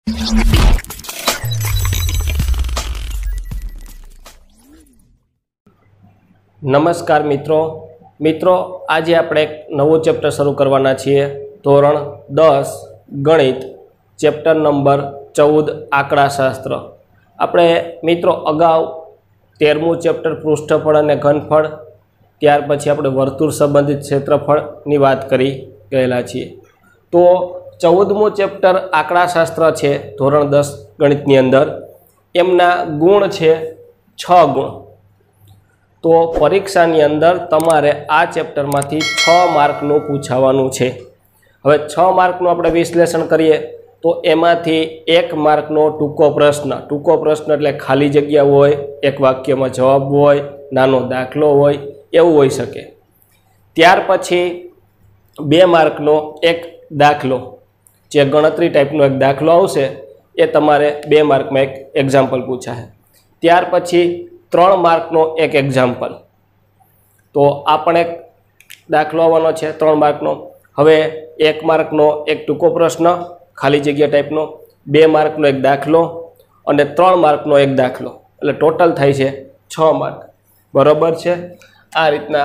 नमस्कार मित्रों आज આપણે એક નવું ચેપ્ટર શરૂ કરવાના છીએ। ધોરણ 10 ગણિત ચેપ્ટર નંબર 14 આંકડાશાસ્ત્ર। આપણે મિત્રો અગાઉ 13મું ચેપ્ટર પૃષ્ઠફળ અને ઘનફળ, ત્યાર પછી આપણે વર્તુળ સંબંધિત ક્ષેત્રફળની વાત કરી ગયેલા છીએ। તો 14મું ચેપ્ટર આંકડાશાસ્ત્ર છે ધોરણ 10 ગણિતની અંદર, એમના ગુણ છે 6 ગુણ। तो परीक्षानी अंदर तमारे आ चेप्टरमांथी 6 मार्कनुं पूछावानुं छे। हवे 6 मार्कनुं आपणे विश्लेषण करीए तो एमांथी 1 मार्कनो टूंको प्रश्न एटले खाली जग्या होय, एक वाक्यमां जवाब होय, नानो दाखलो होय, एवुं होई शके। त्यार पछी 2 मार्कनो एक दाखलो, जे गणतरी टाइपनो एक दाखलो आवशे ए तमारे 2 मार्कमां एक एक्जाम्पल पूछाय। त्यार पछी 3 मार्कनो एक एक्जाम्पल, तो आपण एक दाखलो आववानो छे 3 मार्कनो। हवे 1 मार्कनो एक टूंको प्रश्न खाली जग्या टाइपनो, 2 मार्कनो एक दाखलो अने 3 मार्कनो एक दाखलो, एटले टोटल थाय छे 6 मार्क। बराबर छे। आ रीतना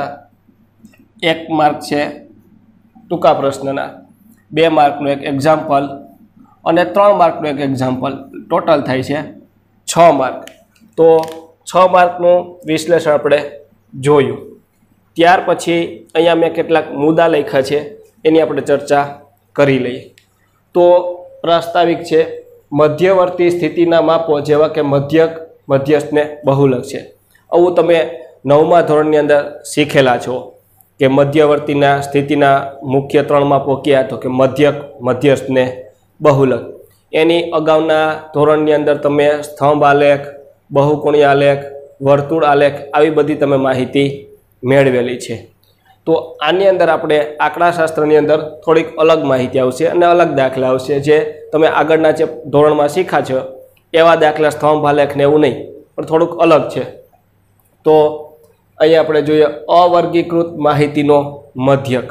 1 मार्क छे टूंका प्रश्नना, 2 मार्कनो एक एक्जाम्पल अने 3 मार्कनो एक एक्जाम्पल, टोटल थाय छे 6 मार्क। तो 6 मार्कનું વિશ્લેષણ આપણે જોયું। ત્યાર પછી અહીંયા મેં કેટલાક મુદ્દા લખ્યા છે એની આપણે ચર્ચા કરી લઈએ। તો પ્રાસ્તાવિક છે, મધ્યવર્તી સ્થિતિના માપો જેવા કે મધ્યક, મધ્યસ્થ ને બહુલક છે। આવું તમે 9મા ધોરણની અંદર શીખેલા છો કે મધ્યવર્તીના સ્થિતિના મુખ્ય 3 માપો કયા, તો કે મધ્યક, મધ્યસ્થ ને બહુલક। એની અગાઉના ધોરણની અંદર તમે સ્તંભ આલેખ, बहुकोणीय आलेख, वर्तुळ आलेख આવી બધી તમે માહિતી મેળવેલી છે। તો આની અંદર આપણે આંકડાશાસ્ત્રની અંદર થોડીક અલગ માહિતી આવશે અને અલગ દાખલા આવશે, જે તમે આગળના જે ધોરણમાં શીખ્યા છો એવા દાખલા સ્તંભ આલેખ ને એવું નહીં, પણ થોડુંક અલગ છે। તો અહીં આપણે જોઈએ અવર્ગીકૃત માહિતીનો મધ્યક।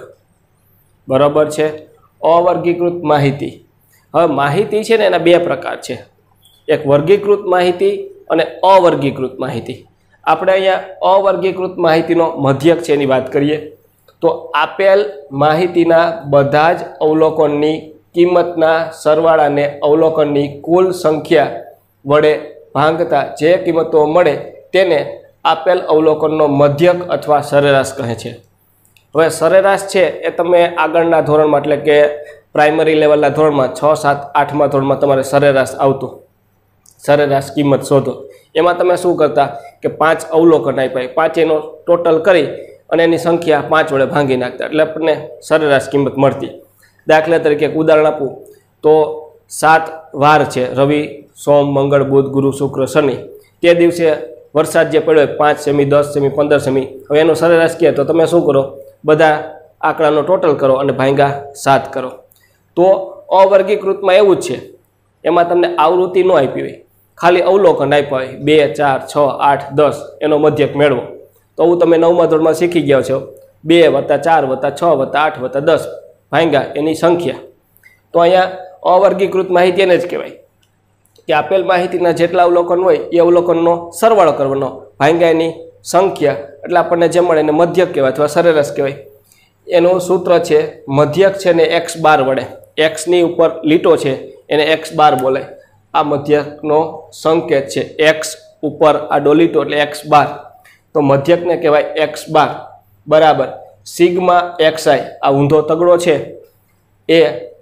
બરાબર છે। અવર્ગીકૃત માહિતી, હવે માહિતી છે ને એના 2 પ્રકાર છે, એક વર્ગીકૃત માહિતી અને અવર્ગીકૃત માહિતી। આપણે અહીંયા અવર્ગીકૃત માહિતીનો મધ્યક છે એની વાત કરીએ તો આપેલ માહિતીના બધા જ અવલોકનની કિંમતના સરવાળાને અવલોકનની કુલ સંખ્યા વડે ભાંગતા જે કિંમતો મળે તેને આપેલ અવલોકનનો મધ્યક અથવા સરેરાશ કહે છે। હવે સરેરાશ છે એ તમે આગળના ધોરણમાં એટલે કે પ્રાઇમરી લેવલના ધોરણમાં 6, 7, 8મા ધોરણમાં તમારે સરેરાશ આવતું, સરેરાશ કિંમત શોધો। એમાં તમે શું કરતા કે 5 અવલોકન આપ્યા, 5 એનો ટોટલ કરી અને એની સંખ્યા 5 વડે ભાંગી નાખતા, એટલે આપણને સરેરાશ કિંમત મળતી। દાખલા તરીકે એક ઉદાહરણ આપું તો 7 વાર છે, રવિ, સોમ, મંગળ, બુધ, ગુરુ, શુક્ર, શનિ। તે દિવસે વરસાદ જે પડ્યો 5 સેમી, 10 સેમી, 15 સેમી, હવે એનો સરેરાશ કહે તો તમે શું કરો, બધા આંકડાનો ટોટલ કરો અને ભાંગા 7 કરો। તો અવર્ગીકૃતમાં એવું જ છે, એમાં તમને આવૃત્તિ ન આપી હોય, ખાલી અવલોકન આપ્યા હોય 2, 4, 6, 8, 10 એનો મધ્યક મેળવો। તો હું તમે 9મા ધોરણમાં શીખી ગયા છો, 2 + 4 + 6 + 8 + 10 ભાંગ્યા એની સંખ્યા। તો અહીંયા અવર્ગીકૃત માહિતી એને જ કહેવાય કે આપેલ માહિતીના જેટલા અવલોકન હોય એ અવલોકનનો સરવાળો કરવાનો ભાંગ્યા એની સંખ્યા, એટલે આપણને જે મળે એને મધ્યક કહેવાય અથવા સરેરાશ કહેવાય। એનું સૂત્ર છે મધ્યક છે ને x બાર વડે, એક્સની ઉપર લીટો છે એને x બાર બોલાય। आ मध्यकनो संकेत है, एक्स ऊपर आ डोलीटो एटले एक्स बार, तो मध्यक ने कहेवाय एक्स बार बराबर सिग्मा एक्स आई। आ ऊंधो तगड़ो है ए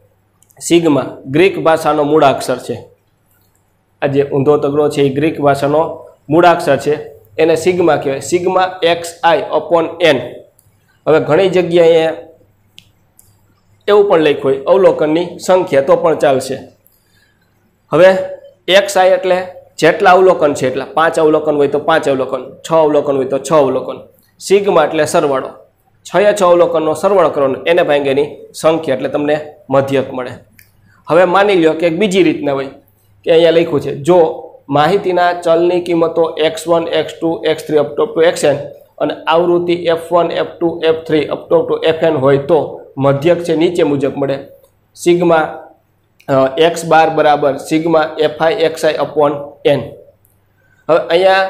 सिग्मा ग्रीक भाषानो मूळाक्षर है। आ जे ऊंधो तगड़ो है ए ग्रीक भाषानो मूळाक्षर है, एने सिग्मा कहेवाय, sigma x i upon n. हवे घणी जग्याए एवुं पण लख्युं होय अवलोकननी संख्या तो पण चालशे। हवे एक्स आई एटले जेटला अवलोकन है एटला, 5 अवलोकन होय तो 5 अवलोकन, 6 अवलोकन होय तो 6 अवलोकन। सिग्मा एटले सरवाळो, 6 अवलोकननो सरवाळो करो एने भांगेनी संख्या एटले तमने मध्यक मळे। हवे मानी लो कि एक बीजी रीतना होय कि अहींया लख्युं छे, जो माहितीना चलनी किंमतो x1, x2, x3 up to xn અને આવૃત્તિ f1, f2, f3 up to fn હોય તો મધ્યક છે નીચે મુજબ મળે। સિગ્મા एक्स बार बराबर sigma f i x i upon n. હવે અહીંયા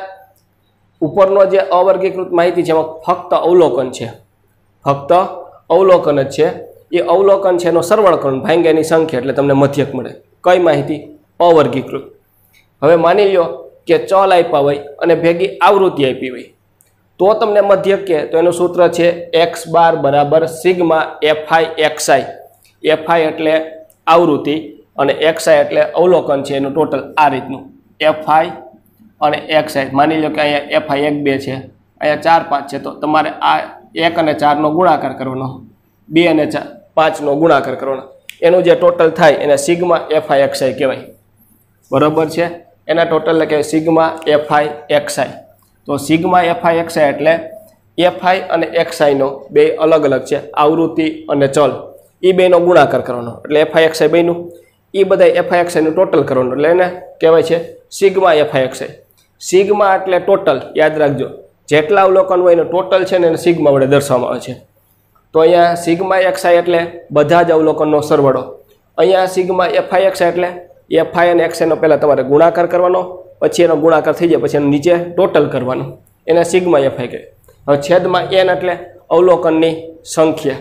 ઉપરનો જે અવર્ગીકૃત માહિતી છે એમાં ફક્ત અવલોકન છે, ફક્ત અવલોકન જ છે। એ અવલોકન છે એનો સરવાળો કરો, ભાંગ્યાની સંખ્યા એટલે તમને મધ્યક મળે। કઈ માહિતી? અવર્ગીકૃત। હવે માની લો કે ચલ આપ્યા હોય અને ભેગી આવૃત્તિ આપી હોય તો તમને મધ્યક કહે તો એનું સૂત્ર છે એક્સ બાર બરાબર સિગ્મા એફઆઈ એક્સઆઈ। એફઆઈ એટલે આવૃત્તિ અને એક્સઆઈ એટલે અવલોકન છે એનું ટોટલ આ રીતનું એફઆઈ અને એક્સઆઈ। માની લો કે અહીંયા એફઆઈ 1 2 છે, અહીંયા 4 5 છે, તો તમારે આ 1 અને 4નો ગુણાકાર કરવાનો, 2 અને 5નો ગુણાકાર કરવાનો, એનું જે ટોટલ થાય એને સિગ્મા એફઆઈ એક્સઆઈ કહેવાય। બરાબર છે? એના ટોટલ કહેવાય સિગ્મા એફઆઈ એક્સઆઈ। તો સિગ્મા એફઆઈ એક્સઆઈ એટલે એફઆઈ અને એક્સઆઈનો બે અલગ અલગ છે, આવૃત્તિ અને ચલ, એ બેનો ગુણાકાર કરવાનો એટલે એફઆઈ એક્સઆઈ બેનું, એ બધા એફઆઈ એક્સઆઈનું ટોટલ કરવાનું એટલે એને કહેવાય છે સિગ્મા એફઆઈ એક્સઆઈ। સિગ્મા એટલે ટોટલ, યાદ રાખજો, જેટલા અવલોકન હોય એનું ટોટલ છે ને એને સિગ્મા વડે દર્શાવવામાં આવે છે। તો અહીંયા સિગ્મા એક્સઆઈ એટલે બધા જ અવલોકનનો સરવાળો, અહીંયા સિગ્મા એફઆઈ એક્સઆઈ એટલે એફઆઈ અને એક્સઆઈનો પહેલાં તમારે ગુણાકાર કરવાનો, પછી એનો ગુણાકાર થઈ જાય પછી એનું નીચે ટોટલ કરવાનું, એને સિગ્મા એફઆઈ કહે। હવે છેદમાં એન એટલે અવલોકનની સંખ્યા।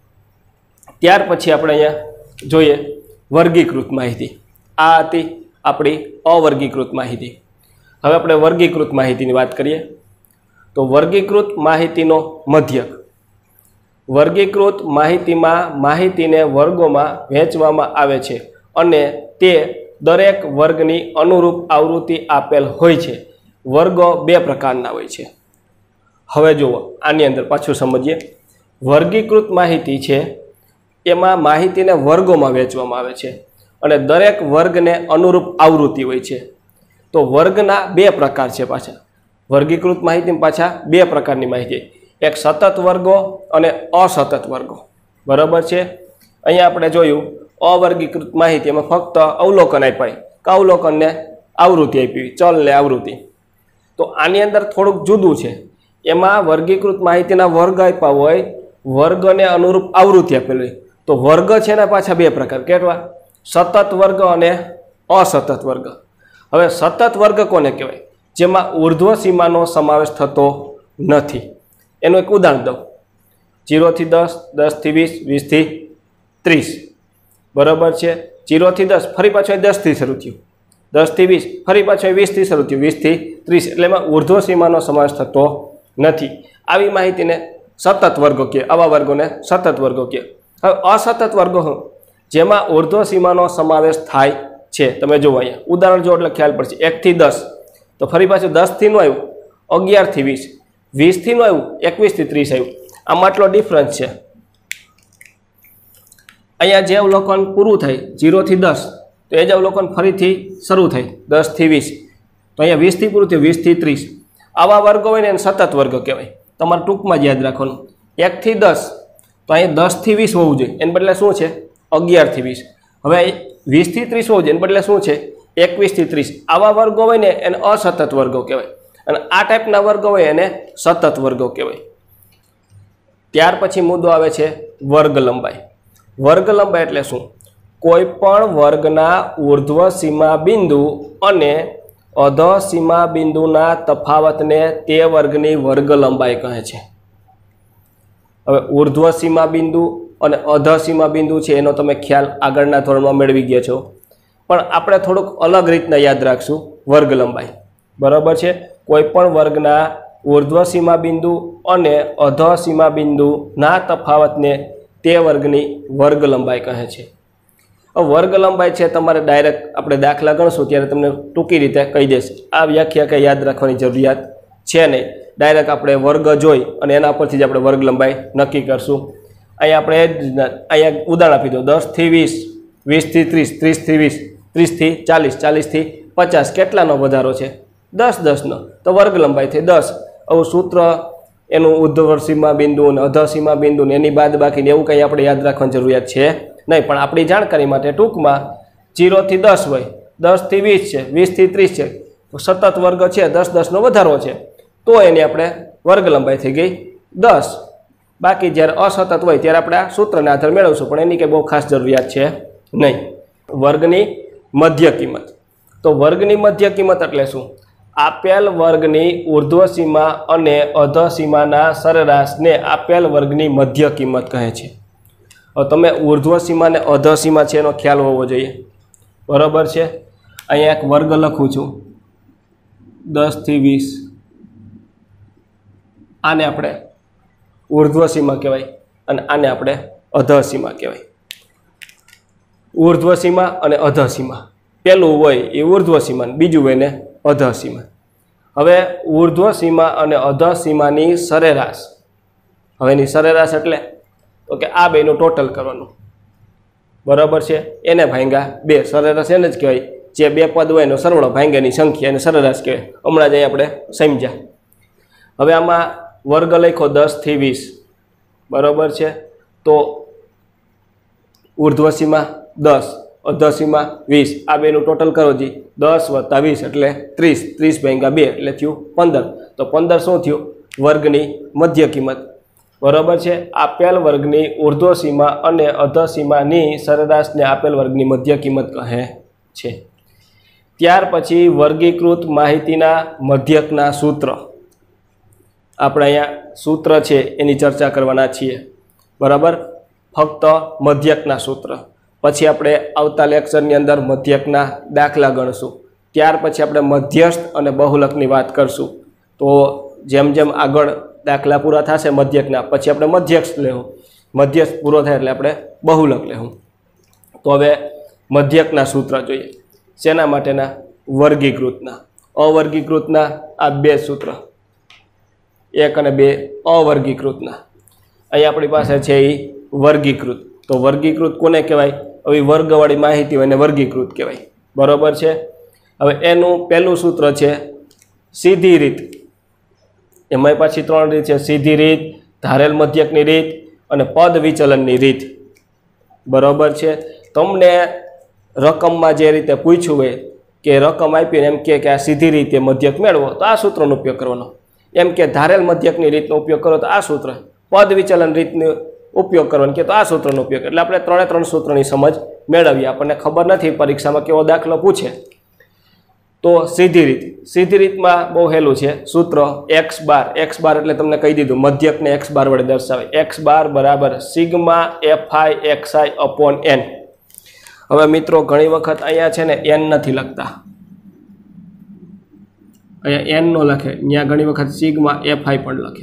ત્યાર પછી આપણે અહીંયા જોઈએ વર્ગીકૃત માહિતી। આ હતી આપણી અવર્ગીકૃત માહિતી। હવે આપણે વર્ગીકૃત માહિતીની વાત કરીએ તો વર્ગીકૃત માહિતીનો મધ્યક। વર્ગીકૃત માહિતીમાં માહિતીને વર્ગોમાં વહેંચવામાં આવે છે અને તે દરેક વર્ગની અનુરૂપ આવૃત્તિ આપેલ હોય છે। વર્ગો બે પ્રકારના હોય છે। હવે જુઓ આની અંદર પાછું સમજીએ। વર્ગીકૃત માહિતી છે એમાં માહિતીને વર્ગોમાં વહેંચવામાં આવે છે અને દરેક વર્ગને અનુરૂપ આવૃત્તિ હોય છે। તો વર્ગના બે પ્રકાર છે પાછા, વર્ગીકૃત માહિતીમાં પાછા બે પ્રકારની માહિતી, એક સતત વર્ગો અને અસતત વર્ગો। બરાબર છે? અહીંયા આપણે જોયું અવર્ગીકૃત માહિતી એમાં ફક્ત અવલોકન આપ્યા, અવલોકનને આવૃત્તિ આપી, ચલને આવૃત્તિ। તો આની અંદર થોડુંક જુદું છે, એમાં વર્ગીકૃત માહિતીના વર્ગ આપ્યા હોય, વર્ગને અનુરૂપ આવૃત્તિ આપેલી હોય। તો વર્ગ છે ને પાછા બે પ્રકાર, કેટલા? સતત વર્ગ અને અસતત વર્ગ। હવે સતત વર્ગ કોને કહેવાય? જેમાં ઉર્ધ્વ સીમાનો સમાવેશ થતો નથી। એનું એક ઉદાહરણ દઉં, 0 થી 10, 10 થી 20, 20 થી 30। બરાબર છે? 0 થી 10 ફરી પાછું 10 થી શરૂ થયું, 10 થી 20 ફરી પાછું 20 થી શરૂ થયું, 20 થી 30, એટલે એમાં ઉર્ધ્વ સીમાનો સમાવેશ થતો નથી। આવી માહિતીને સતત વર્ગો કહે, આવા વર્ગોને સતત વર્ગો કહે। હવે અસતત વર્ગો જેમાં ઉર્ધ્વ સીમાનો સમાવેશ થાય છે, તમે જુઓ અહીંયા ઉદાહરણ જો એટલે ખ્યાલ પડશે। 1 થી 10 તો ફરી પાછું 10 થી નું આવ્યું, 11 થી 20, 20 થી નું આવ્યું, 21 થી 30 આવ્યું। આમાં આટલો ડિફરન્સ છે। અહીંયા જે અવલોકન પૂરું થાય 0 થી 10 તો એ જ અવલોકન ફરીથી શરૂ થાય 10 થી 20, તો અહીંયા 20 થી પૂરું થયું 20 થી 30। આવા વર્ગો હોય ને એને સતત વર્ગ કહેવાય। તમારે ટૂંકમાં જ યાદ રાખવાનું, 1 થી 10 તો અહીંયા 10 થી 20 હોવું જોઈએ, એને બદલે શું છે 11 થી 20। હવે 20 થી 30 હોવું જોઈએ, એને બદલે શું છે 21 થી 30। આવા વર્ગો હોય ને એને અસતત વર્ગો કહેવાય અને આ ટાઈપના વર્ગો હોય એને સતત વર્ગો કહેવાય। ત્યાર પછી મુદ્દો આવે છે વર્ગ લંબાઈ। વર્ગ લંબાઈ એટલે શું? કોઈ પણ વર્ગના ઉર્ધ્વ સીમા બિંદુ અને અધઃ સીમા બિંદુના તફાવતને તે વર્ગની વર્ગ લંબાઈ કહે છે। હવે ઉર્ધ્વ સીમા બિંદુ અને અધઃ સીમા બિંદુ છે એનો તમે ખ્યાલ આગળના ધોરણમાં મેળવી ગયા છો, પણ આપણે થોડુંક અલગ રીતના યાદ રાખશું વર્ગ લંબાઈ। બરાબર છે? કોઈ પણ વર્ગના ઉર્ધ્વ સીમા બિંદુ અને અધઃ સીમા બિંદુના તફાવતને તે વર્ગની વર્ગ લંબાઈ કહે છે। વર્ગ લંબાઈ છે તમારે ડાયરેક્ટ આપણે દાખલા ગણશું ત્યારે તમને ટૂંકી રીતે કહી દેશે। આ વ્યાખ્યા કંઈ યાદ રાખવાની જરૂરિયાત છે નહીં, ડાયરેક્ટ આપણે વર્ગ જોઈ અને એના પરથી જ આપણે વર્ગ લંબાઈ નક્કી કરશું। અહીંયા આપણે અહીંયા ઉદાહરણ આપી દો, 10 થી 20, 20 થી 30, 30 થી 20, 30 થી 40, 40 થી 50, કેટલાનો વધારો છે? 10 10નો, તો વર્ગ લંબાઈ થઈ 10। આવું સૂત્ર એનું ઉર્ધ્વ સીમા બિંદુ અને અધઃ સીમા બિંદુ ને એની બાદ બાકીને એવું કંઈ આપણે યાદ રાખવાની જરૂરિયાત છે નહીં, પણ આપણી જાણકારી માટે ટૂંકમાં 0 થી 10 હોય, 10 થી 20 છે, 20 થી 30 છે, તો સતત વર્ગ છે, 10 10નો વધારો છે, તો એની આપણે વર્ગ લંબાઈ થઈ ગઈ 10। બાકી જ્યારે અસતત હોય ત્યારે આપણે આ સૂત્રના આધારે મેળવશું, પણ એની કંઈ બહુ ખાસ જરૂરિયાત છે નહીં। વર્ગની મધ્ય કિંમત. તો વર્ગની મધ્ય કિંમત એટલે શું? આપેલ વર્ગની ઉર્ધ્વ સીમા અને અધઃ સીમાના સરેરાશને આપેલ વર્ગની મધ્ય કિંમત કહે છે. હવે તમે ઉર્ધ્વ સીમા અને અધઃ સીમા છે એનો ખ્યાલ હોવો જોઈએ. બરાબર છે. અહીંયા એક વર્ગ લખું છું 10 થી 20. આને આપણે ઉર્ધ્વ સીમા કહેવાય અને આને આપણે અધઃ સીમા કહેવાય. ઉર્ધ્વ સીમા અને અધઃ સીમા. પહેલું હોય એ ઉર્ધ્વ સીમા, બીજું હોય ને અધઃ સીમા. હવે ઉર્ધ્વ સીમા અને અધઃ સીમાની સરેરાશ. હવે એની સરેરાશ એટલે તો કે આ બેનું ટોટલ કરવાનું. બરાબર છે. એને ભાંગ્યા 2. સરેરાશ એને જ કહેવાય જે બે પદ હોય એનો સરવાળો ભાંગ્યાની સંખ્યા એને સરેરાશ કહેવાય. હમણાં જ અહીં આપણે સમજ્યા. હવે આમાં વર્ગ લખો 10 થી 20. બરાબર છે. તો ઉર્ધ્વ સીમા 10, અધઃ સીમા 20. આ બેનું ટોટલ કરો જી 10 + 20 એટલે 30. 30 ભાગ્યા 2 એટલે થયું 15. તો 15 શું થયું? વર્ગની મધ્ય કિંમત. બરાબર છે. આપેલ વર્ગની ઉર્ધ્વ સીમા અને અધઃ સીમાની સરેરાશને આપેલ વર્ગની મધ્ય કિંમત કહે છે. ત્યાર પછી વર્ગીકૃત માહિતીના મધ્યકના સૂત્ર. આપણે અહીંયા સૂત્ર છે એની ચર્ચા કરવાના છીએ. બરાબર. ફક્ત મધ્યકના સૂત્ર. પછી આપણે આવતા લેક્ચરની અંદર મધ્યકના દાખલા ગણશું. ત્યાર પછી આપણે મધ્યસ્થ અને બહુલકની વાત કરશું. તો જેમ જેમ આગળ દાખલા પૂરા થશે મધ્યકના, પછી આપણે મધ્યસ્થ લેવું. મધ્યસ્થ પૂરો થાય એટલે આપણે બહુલક લેવું. તો હવે મધ્યકના સૂત્ર જોઈએ. શેના માટેના? વર્ગીકૃતના. અવર્ગીકૃતના આ 2 સૂત્ર, 1 અને 2 અવર્ગીકૃતના. અહીં આપણી પાસે છે એ વર્ગીકૃત. તો વર્ગીકૃત કોને કહેવાય? હવે વર્ગવાળી માહિતી હોય એને વર્ગીકૃત કહેવાય. બરાબર છે. હવે એનું પહેલું સૂત્ર છે સીધી રીત. એમાં પાછી 3 રીત છે: સીધી રીત, ધારેલ મધ્યકની રીત અને પદ વિચલનની રીત. બરાબર છે. તમને રકમમાં જે રીતે પૂછ્યું હોય કે રકમ આપીને એમ કે આ સીધી રીતે મધ્યક મેળવો તો આ સૂત્રનો ઉપયોગ કરવાનો. એમ કે ધારેલ મધ્યકની રીતનો ઉપયોગ કરો તો આ સૂત્ર. પદ વિચલન રીતનો ઉપયોગ કરવાનો કે તો આ સૂત્રનો ઉપયોગ. એટલે આપણે 3 સૂત્રની સમજ મેળવીએ. આપણને ખબર નથી પરીક્ષામાં કેવો દાખલો પૂછે. તો સીધી રીત. સીધી રીતમાં બહુ હેલું છે સૂત્ર x બાર. x બાર એટલે તમને કહી દીધું મધ્યકને x બાર વડે દર્શાવે. x બાર બરાબર sigma fi xi upon n. હવે મિત્રો ઘણી વખત અહીંયા છે ને n નથી લખતા. અહીંયા n નો લખે, ત્યાં ઘણી વખત સિગ્મા fi પણ લખે.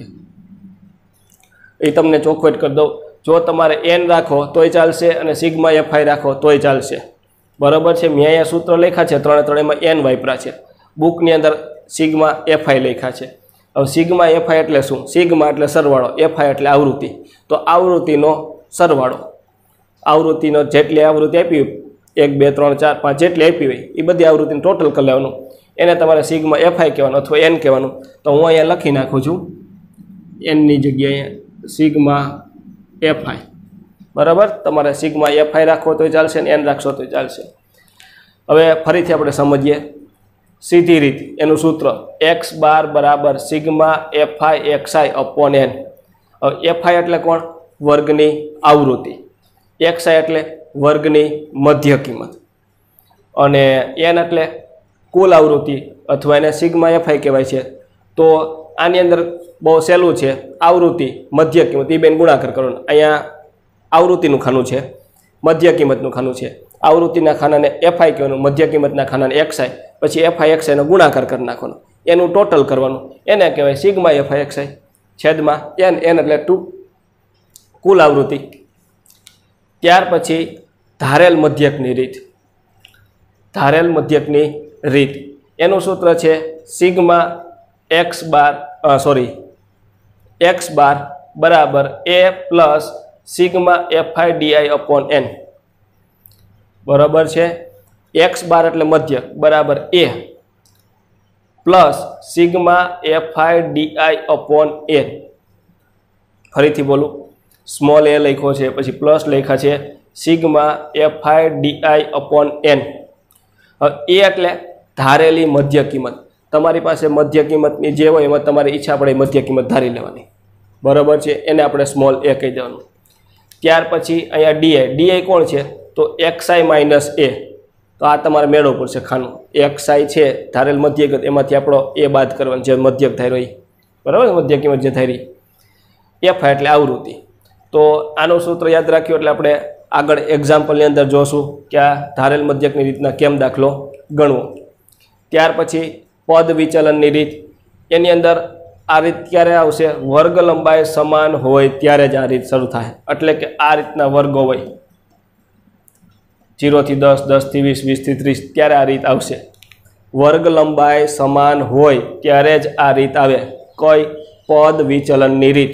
એ તમને ચોખવટ કરી દઉં. જો તમારે n રાખો તોય ચાલશે અને સિગ્મા fi રાખો તોય ચાલશે. બરાબર છે. મેં અહીંયા સૂત્ર લખ્યા છે 3 એમાં n વાપરા છે. બુકની અંદર સિગ્મા fi લખ્યા છે. હવે સિગ્મા fi એટલે શું? સિગ્મા એટલે સરવાળો, fi એટલે આવૃત્તિ. તો આવૃત્તિનો સરવાળો. આવૃત્તિનો જેટલી આવૃત્તિ આપી 1 2 3 4 5 જેટલી આપી હોય એ બધી આવૃત્તિનું ટોટલ કરી લેવાનું. એને તમારે સિગ્મા fi કહેવાનું અથવા n કહેવાનું. તો હું અહીંયા લખી નાખું છું nની જગ્યાએ સિગ્મા fi. બરાબર. તમારે સિગ્મા fi રાખવો તોય ચાલશે ને n રાખશો તોય ચાલશે. હવે ફરીથી આપણે સમજીએ સીધી રીત. એનું સૂત્ર x બાર બરાબર sigma fi xi upon n. હવે fi એટલે કોણ? વર્ગની આવૃત્તિ. xi એટલે વર્ગની મધ્ય કિંમત અને n એટલે કુલ આવૃત્તિ અથવા એને સિગ્મા fi કહેવાય છે. તો આની અંદર બહુ સહેલું છે. આવૃત્તિ મધ્ય કિંમત એ બેન ગુણાકાર કરવાનો. અહીંયા આવૃત્તિનું ખાનું છે, મધ્ય કિંમતનું ખાનું છે. આવૃત્તિના ખાનાને fi કહેવાનું, મધ્ય કિંમતના ખાનાને xi. પછી fi xi નો ગુણાકાર કરી નાખવાનો. એનું ટોટલ કરવાનું. એને કહેવાય સિગ્મા fi xi છેદમાં n. n એટલે 2 કુલ આવૃત્તિ. ત્યાર પછી ધારેલ મધ્યકની રીત. ધારેલ મધ્યકની રીત એનું સૂત્ર છે સિગ્મા x બાર બરાબર a plus sigma fi di upon n. બરાબર છે. x બાર એટલે મધ્યક બરાબર a plus sigma fi di upon n. ફરીથી બોલું. સ્મોલ a લખ્યો છે, પછી પ્લસ લખ્યા છે sigma fi di upon n. હવે a એટલે ધારેલી મધ્ય કિંમત. તમારી પાસે મધ્ય કિંમતની જે હોય એમાં તમારી ઈચ્છા પડે મધ્ય કિંમત ધારી લેવાની. બરાબર છે. એને આપણે સ્મોલ a કહી દેવાનું. ત્યાર પછી અહીંયા di. di કોણ છે? તો xi માઇનસ એ, તો આ તમારે મેળવવું પડશે ખાનું. xi છે ધારેલ મધ્યક એમાંથી આપણો એ બાદ કરવાનો, જે મધ્યક ધાર્યો એ, બરાબર, મધ્યક કિંમત જે ધારી fi એટલે આવૃત્તિ. તો આનું સૂત્ર યાદ રાખ્યું એટલે આપણે આગળ એક્ઝામ્પલની અંદર જોશું કે આ ધારેલ મધ્યકની રીતના કેમ દાખલો ગણવો. ત્યાર પછી પદ વિચલનની રીત, એની અંદર આ રીત ક્યારે આવશે? વર્ગ લંબાઈ સમાન હોય ત્યારે જ આ રીત શરૂ થાય. એટલે કે આ રીતના વર્ગો હોય 0 થી 10, 10 થી 20, 20 થી 30, ત્યારે આ રીત આવશે. વર્ગ લંબાઈ સમાન હોય ત્યારે જ આ રીત આવે. કઈ? પદ વિચલનની રીત.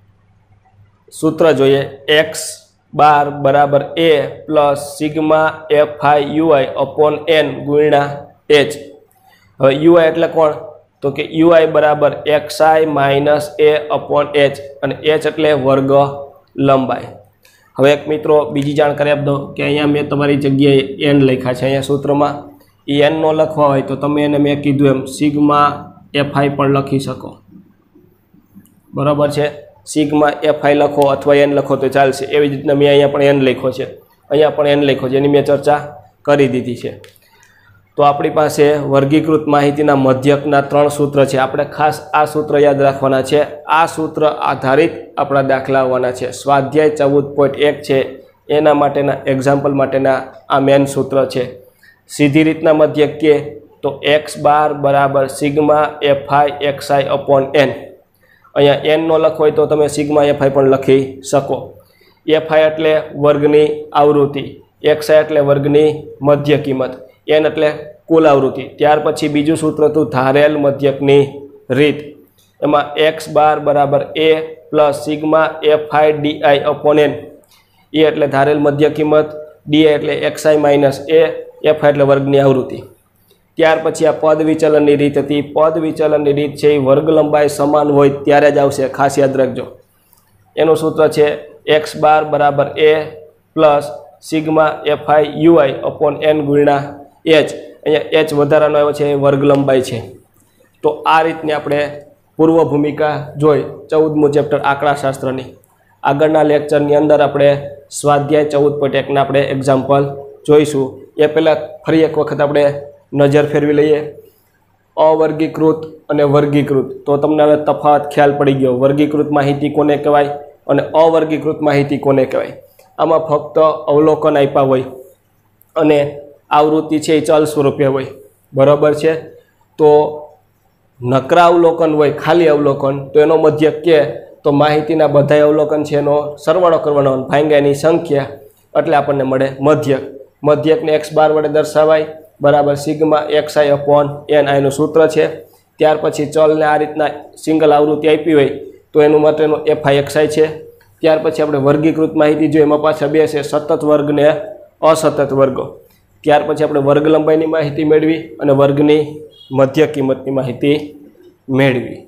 સૂત્ર જોઈએ, x બાર બરાબર a plus sigma fi ui upon n ગુણ્યા h. હવે ui એટલે કોણ? તો કે ui બરાબર xi minus a upon h, અને h એટલે વર્ગ લંબાઈ. હવે એક મિત્રો બીજી જાણકારી આપી દઉં કે અહીંયા મેં તમારી જગ્યાએ n લખ્યા છે અહીંયા સૂત્રમાં. એ n નો લખવા હોય તો તમે એને મેં કીધું એમ સિગ્મા fi પણ લખી શકો, બરાબર છે. સિગ્મા fi લખો અથવા n લખો તો ચાલશે. એવી જ રીતના મેં અહીંયા પણ n લખ્યો છે, અહીંયા પણ n લખ્યો છે, એની મેં ચર્ચા કરી દીધી છે. તો આપણી પાસે વર્ગીકૃત માહિતીના મધ્યકના 3 સૂત્ર છે. આપણે ખાસ આ સૂત્ર યાદ રાખવાના છે. આ સૂત્ર આધારિત આપણા દાખલા આવવાના છે. સ્વાધ્યાય 14.1 છે એના માટેના એક્ઝામ્પલ માટેના આ મેન સૂત્ર છે. સીધી રીતના મધ્યક કે તો x બાર બરાબર sigma fi xi upon n. અહીંયા n નો લખો હોય તો તમે સિગ્મા fi પણ લખી શકો. fi એટલે વર્ગની આવૃત્તિ, xi એટલે વર્ગની મધ્ય કિંમત, n એટલે કુલ આવૃત્તિ. ત્યાર પછી બીજું સૂત્ર હતું ધારેલ મધ્યકની રીત. એમાં x બાર બરાબર a plus sigma fi di upon n. એ એટલે ધારેલ મધ્ય કિંમત, di એટલે xi માઇનસ a, fi એટલે વર્ગની આવૃત્તિ. ત્યાર પછી આ પદ વિચલનની રીત હતી. પદ વિચલનની રીત છે એ વર્ગ લંબાઈ સમાન હોય ત્યારે જ આવશે, ખાસ યાદ રાખજો. એનું સૂત્ર છે x બાર બરાબર a plus sigma fi ui upon n ગુણ્યા h. અહીંયા h વધારાનો આવ્યો છે, એ વર્ગ લંબાઈ છે. તો આ રીતની આપણે પૂર્વ ભૂમિકા જોઈ 14મું ચેપ્ટર આંકડાશાસ્ત્રની. આગળના લેક્ચરની અંદર આપણે સ્વાધ્યાય 14.1ના આપણે એક્ઝામ્પલ જોઈશું. એ પહેલાં ફરી એક વખત આપણે નજર ફેરવી લઈએ. અવર્ગીકૃત અને વર્ગીકૃત. તો તમને હવે તફાવત ખ્યાલ પડી ગયો. વર્ગીકૃત માહિતી કોને કહેવાય અને અવર્ગીકૃત માહિતી કોને કહેવાય. આમાં ફક્ત અવલોકન આપ્યા હોય અને આવૃત્તિ છે એ ચલ સ્વરૂપે હોય, બરાબર છે. તો નકરા અવલોકન હોય, ખાલી અવલોકન, તો એનો મધ્યક કે તો માહિતીના બધા અવલોકન છે એનો સરવાળો કરવાનો, ભાંગ્યા એની સંખ્યા, એટલે આપણને મળે મધ્યક. મધ્યકને x બાર વડે દર્શાવાય બરાબર સિગ્મા xi અપોન n, આ એનું સૂત્ર છે. ત્યાર પછી ચલને આ રીતના સિંગલ આવૃત્તિ આપી હોય તો એનું માટેનું fi xi છે. ત્યાર પછી આપણે વર્ગીકૃત માહિતી જોઈએ, એમાં પાછા બે છે, સતત વર્ગ ને અસતત વર્ગો. ત્યાર પછી આપણે વર્ગ લંબાઈની માહિતી મેળવી અને વર્ગની મધ્ય કિંમતની માહિતી મેળવી.